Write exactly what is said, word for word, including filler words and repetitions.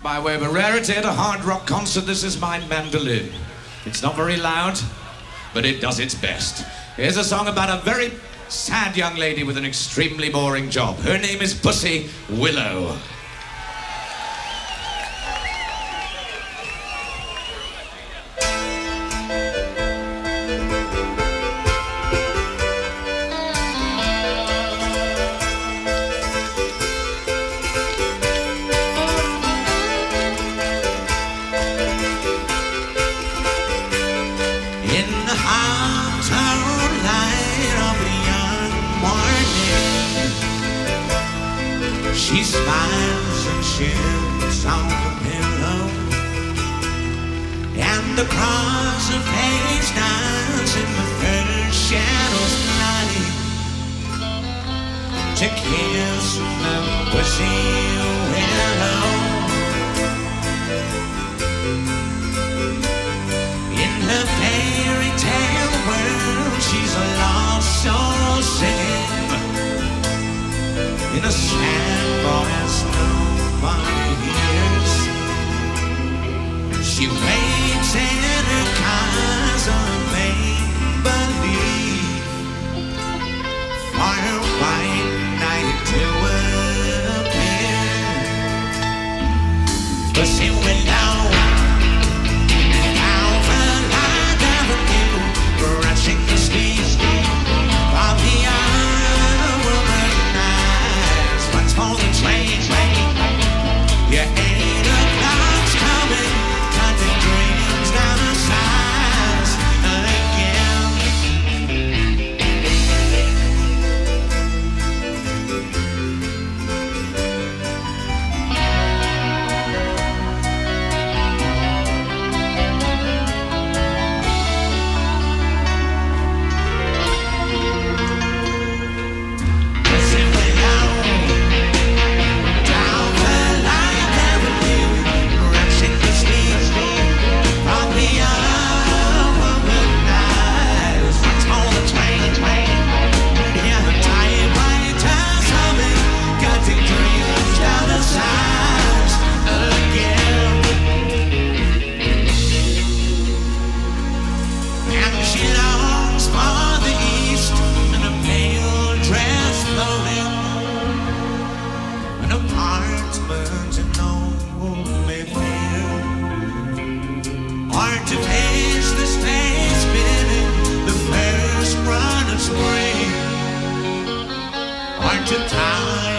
By way of a rarity at a hard rock concert, this is my mandolin. It's not very loud, but it does its best. Here's a song about a very sad young lady with an extremely boring job. Her name is Pussy Willow. She smiles and shivers on the pillow, and across her face dance in the first shadows of night to kiss the pussy willow. In her fairy tale world, she's a lost soul singing in a sad forest nobody hears. She waits in her castle of make-believe for her white knight to appear. Pussy Willow, down the line avenue, brushing the steam of the on the train, train. Yeah, eight o'clock's coming, cutting dreams down the sides again. To time